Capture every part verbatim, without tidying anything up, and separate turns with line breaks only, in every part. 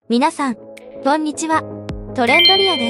皆さん、こんにちは。トレンドリアです。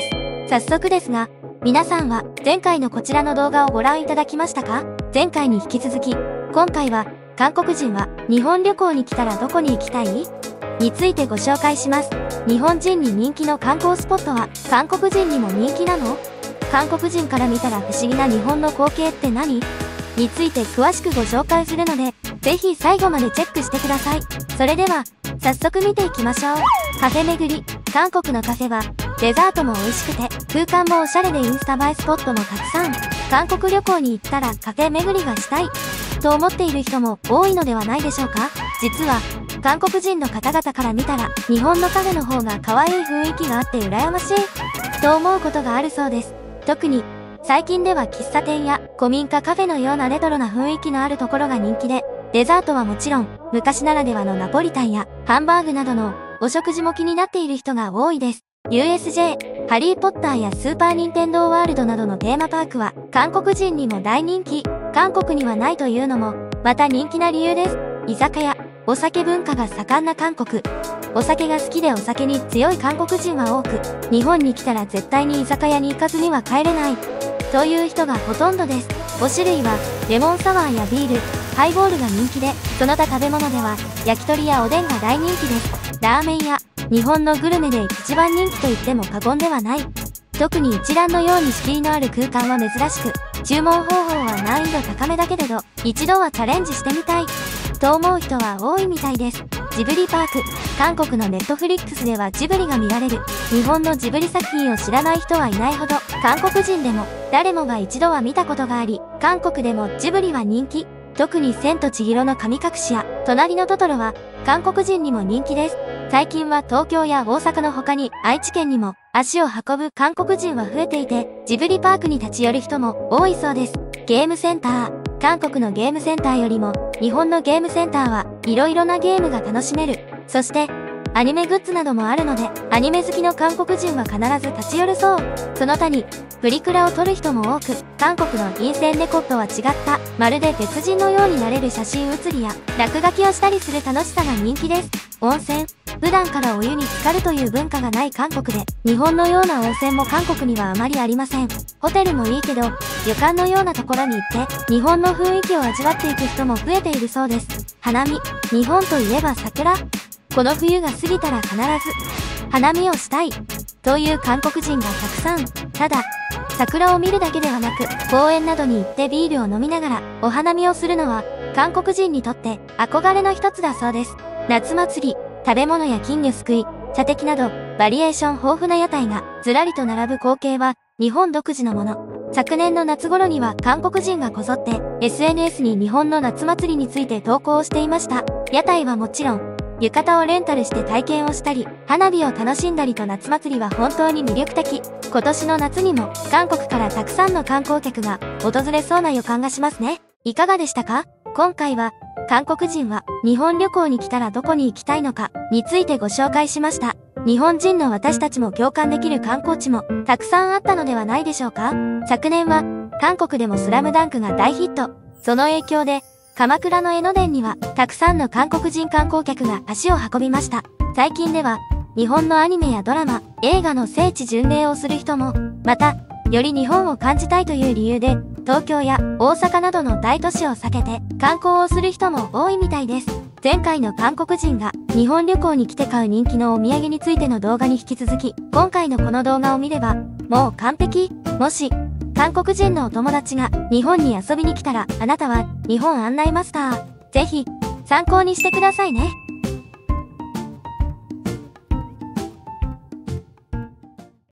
早速ですが、皆さんは前回のこちらの動画をご覧いただきましたか？前回に引き続き、今回は韓国人は日本旅行に来たらどこに行きたい？についてご紹介します。日本人に人気の観光スポットは韓国人にも人気なの？韓国人から見たら不思議な日本の光景って何？について詳しくご紹介するので、ぜひ最後までチェックしてください。それでは、早速見ていきましょう。カフェ巡り。韓国のカフェは、デザートも美味しくて、空間もおしゃれでインスタ映えスポットもたくさん。韓国旅行に行ったらカフェ巡りがしたい。と思っている人も多いのではないでしょうか？実は、韓国人の方々から見たら、日本のカフェの方が可愛い雰囲気があって羨ましい。と思うことがあるそうです。特に、最近では喫茶店や古民家カフェのようなレトロな雰囲気のあるところが人気で、デザートはもちろん、昔ならではのナポリタンやハンバーグなどのお食事も気になっている人が多いです。ユーエスジェー、ハリーポッターやスーパーニンテンドーワールドなどのテーマパークは韓国人にも大人気。韓国にはないというのも、また人気な理由です。居酒屋、お酒文化が盛んな韓国。お酒が好きでお酒に強い韓国人は多く、日本に来たら絶対に居酒屋に行かずには帰れない。という人がほとんどです。ご種類は、レモンサワーやビール、ハイボールが人気で、その他食べ物では、焼き鳥やおでんが大人気です。ラーメンや、日本のグルメで一番人気と言っても過言ではない。特に一覧のように仕切りのある空間は珍しく、注文方法は難易度高めだけれど、一度はチャレンジしてみたい。と思う人は多いみたいです。ジブリパーク。韓国のネットフリックスではジブリが見られる。日本のジブリ作品を知らない人はいないほど、韓国人でも誰もが一度は見たことがあり、韓国でもジブリは人気。特に千と千尋の神隠しや、隣のトトロは、韓国人にも人気です。最近は東京や大阪の他に愛知県にも足を運ぶ韓国人は増えていて、ジブリパークに立ち寄る人も多いそうです。ゲームセンター。韓国のゲームセンターよりも、日本のゲームセンターはいろいろなゲームが楽しめる。そして、アニメグッズなどもあるので、アニメ好きの韓国人は必ず立ち寄るそう。その他に、プリクラを撮る人も多く、韓国の銀線猫とは違った、まるで別人のようになれる写真写りや、落書きをしたりする楽しさが人気です。温泉。普段からお湯に浸かるという文化がない韓国で、日本のような温泉も韓国にはあまりありません。ホテルもいいけど、旅館のようなところに行って、日本の雰囲気を味わっていく人も増えているそうです。花見。日本といえば桜。この冬が過ぎたら必ず、花見をしたい。という韓国人がたくさん。ただ、桜を見るだけではなく、公園などに行ってビールを飲みながら、お花見をするのは、韓国人にとって憧れの一つだそうです。夏祭り。食べ物や金魚すくい、茶摘など、バリエーション豊富な屋台がずらりと並ぶ光景は、日本独自のもの。昨年の夏頃には韓国人がこぞって、エスエヌエス に日本の夏祭りについて投稿をしていました。屋台はもちろん、浴衣をレンタルして体験をしたり、花火を楽しんだりと夏祭りは本当に魅力的。今年の夏にも、韓国からたくさんの観光客が訪れそうな予感がしますね。いかがでしたか？今回は、韓国人は日本旅行に来たらどこに行きたいのかについてご紹介しました。日本人の私たちも共感できる観光地もたくさんあったのではないでしょうか。昨年は韓国でもスラムダンクが大ヒット。その影響で鎌倉の江ノ電にはたくさんの韓国人観光客が足を運びました。最近では日本のアニメやドラマ、映画の聖地巡礼をする人も、またより日本を感じたいという理由で東京や大阪などの大都市を避けて観光をする人も多いみたいです。前回の韓国人が日本旅行に来て買う人気のお土産についての動画に引き続き、今回のこの動画を見れば、もう完璧。もし、韓国人のお友達が日本に遊びに来たら、あなたは日本案内マスター。ぜひ、参考にしてくださいね。